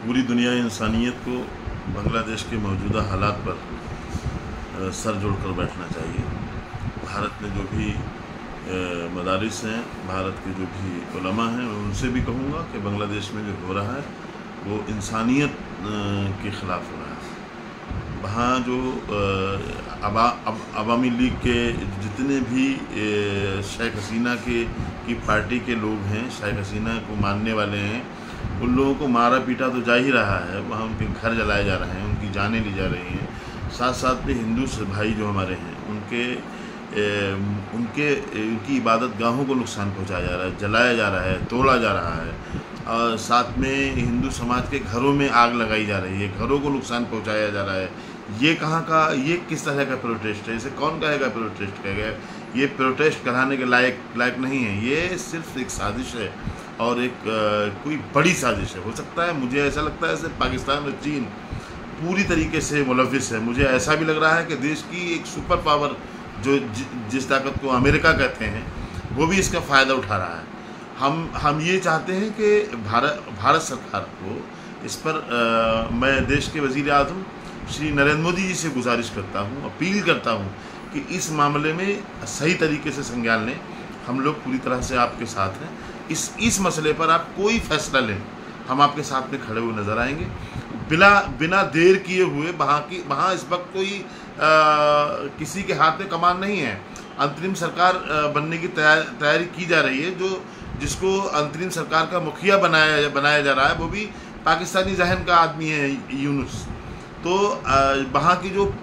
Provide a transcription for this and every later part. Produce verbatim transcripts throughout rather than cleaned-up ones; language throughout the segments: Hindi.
पूरी दुनिया इंसानियत को बांग्लादेश के मौजूदा हालात पर सर जोड़कर बैठना चाहिए। भारत में जो भी मदारिस हैं, भारत के जो भी उलमा हैं, उनसे भी कहूँगा कि बांग्लादेश में जो हो रहा है वो इंसानियत के ख़िलाफ़ हो रहा है। वहाँ जो अवा, अब, अवामी लीग के जितने भी शेख हसीना के की पार्टी के लोग हैं, शेख हसीना को मानने वाले हैं, उन लोगों को मारा पीटा तो जा ही रहा है। वहाँ उनके घर जलाए जा रहे हैं, उनकी जानें ली जा रही हैं। साथ साथ में हिंदू भाई जो हमारे हैं उनके ए, उनके उनकी इबादत गाहों को नुकसान पहुँचाया जा रहा है, जलाया जा रहा है, तोड़ा जा रहा है। और साथ में हिंदू समाज के घरों में आग लगाई जा रही है, घरों को नुकसान पहुँचाया जा रहा है। ये कहाँ का, ये किस तरह का प्रोटेस्ट है? इसे कौन कहेगा प्रोटेस्ट कहेगा? ये प्रोटेस्ट कराने के लायक लायक नहीं है। ये सिर्फ एक साजिश है और एक आ, कोई बड़ी साजिश है। हो सकता है, मुझे ऐसा लगता है सिर्फ पाकिस्तान और चीन पूरी तरीके से मुलविस है। मुझे ऐसा भी लग रहा है कि देश की एक सुपर पावर जो ज, जिस ताकत को अमेरिका कहते हैं, वो भी इसका फ़ायदा उठा रहा है। हम हम ये चाहते हैं कि भारत भारत सरकार को इस पर आ, मैं देश के वज़ीर आज़म श्री नरेंद्र मोदी जी से गुजारिश करता हूँ, अपील करता हूँ कि इस मामले में सही तरीके से संज्ञान लें। हम लोग पूरी तरह से आपके साथ हैं। इस इस मसले पर आप कोई फैसला लें, हम आपके साथ में खड़े हुए नज़र आएंगे। बिना बिना देर किए हुए वहाँ की वहाँ इस वक्त कोई आ, किसी के हाथ में कमान नहीं है। अंतरिम सरकार बनने की तैयारी की जा रही है। जो जिसको अंतरिम सरकार का मुखिया बनाया बनाया जा रहा है वो भी पाकिस्तानी जहन का आदमी है, यूनुस। तो वहाँ की जो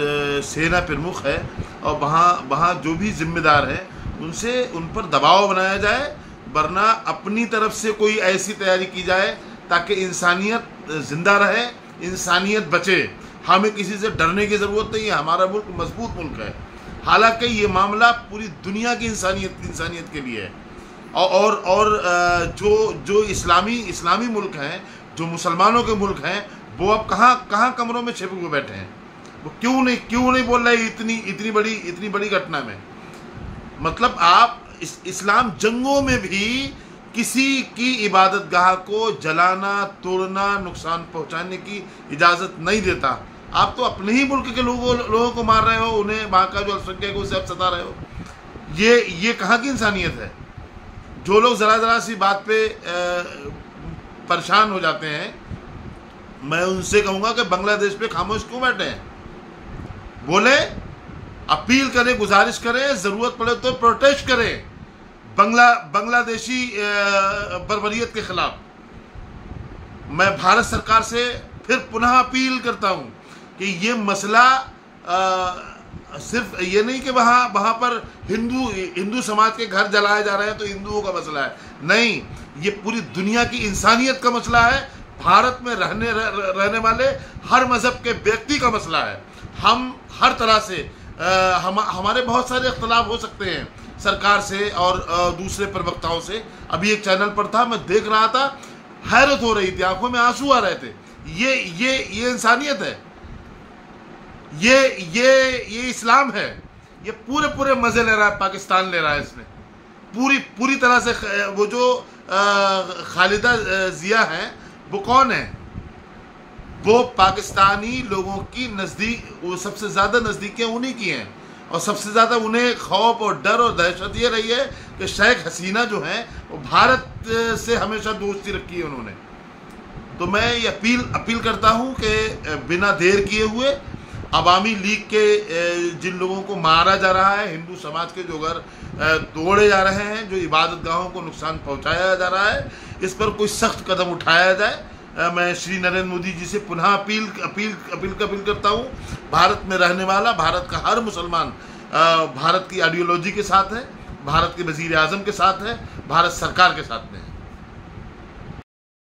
सेना प्रमुख है और वहाँ वहाँ जो भी जिम्मेदार है, उनसे उन पर दबाव बनाया जाए, वरना अपनी तरफ से कोई ऐसी तैयारी की जाए ताकि इंसानियत ज़िंदा रहे, इंसानियत बचे। हमें किसी से डरने की ज़रूरत नहीं है। हमारा मुल्क मजबूत मुल्क है। हालांकि ये मामला पूरी दुनिया की इंसानियत इंसानियत के लिए है। और और जो जो इस्लामी इस्लामी मुल्क हैं, जो मुसलमानों के मुल्क हैं, वो अब कहाँ कहाँ कमरों में छिपे हुए बैठे हैं। वो क्यों नहीं क्यों नहीं बोल रहे इतनी इतनी बड़ी इतनी बड़ी घटना में? मतलब आप इस इस्लाम जंगों में भी किसी की इबादत गाह को जलाना, तोड़ना, नुकसान पहुंचाने की इजाज़त नहीं देता। आप तो अपने ही मुल्क के लोगों लोगों को मार रहे हो, उन्हें वहाँ का जो अल्पसंख्यक है उसे आप सता रहे हो। ये ये कहाँ की इंसानियत है? जो लोग ज़रा ज़रा सी बात पे परेशान हो जाते हैं, मैं उनसे कहूँगा कि बांग्लादेश पे खामोश क्यों बैठे हैं? बोले, अपील करें, गुजारिश करें, ज़रूरत पड़े तो प्रोटेस्ट करें बंगला बांग्लादेशी बर्बरियत के ख़िलाफ़। मैं भारत सरकार से फिर पुनः अपील करता हूँ कि ये मसला आ, सिर्फ ये नहीं कि वहाँ वहाँ पर हिंदू हिंदू समाज के घर जलाए जा रहे हैं तो हिंदुओं का मसला है। नहीं, ये पूरी दुनिया की इंसानियत का मसला है। भारत में रहने रह, रहने वाले हर मज़हब के व्यक्ति का मसला है। हम हर तरह से आ, हम हमारे बहुत सारे इख्तलाफ हो सकते हैं सरकार से और आ, दूसरे प्रवक्ताओं से। अभी एक चैनल पर था, मैं देख रहा था, हैरत हो रही थी, आंखों में आंसू आ रहे थे। ये ये ये इंसानियत है, ये ये ये इस्लाम है। ये पूरे पूरे मज़े ले रहा है, पाकिस्तान ले रहा है इसमें पूरी पूरी तरह से। वो जो आ, खालिदा जिया हैं, वो कौन है? वो पाकिस्तानी लोगों की नज़दीक, वो सबसे ज़्यादा नज़दीकियाँ उन्हीं की हैं। और सबसे ज़्यादा उन्हें खौफ और डर और दहशत ये रही है कि शेख हसीना जो हैं वो भारत से हमेशा दोस्ती रखी है उन्होंने। तो मैं ये अपील अपील करता हूँ कि बिना देर किए हुए अवामी लीग के जिन लोगों को मारा जा रहा है, हिंदू समाज के जो घर तोड़े जा रहे हैं, जो इबादत गाहों को नुकसान पहुँचाया जा रहा है, इस पर कोई सख्त कदम उठाया जाए। मैं श्री नरेंद्र मोदी जी से पुनः अपील अपील अपील अपील करता हूँ। भारत में रहने वाला, भारत का हर मुसलमान भारत की आइडियोलॉजी के साथ है, भारत के वज़ीर आज़म के साथ है, भारत सरकार के साथ में है।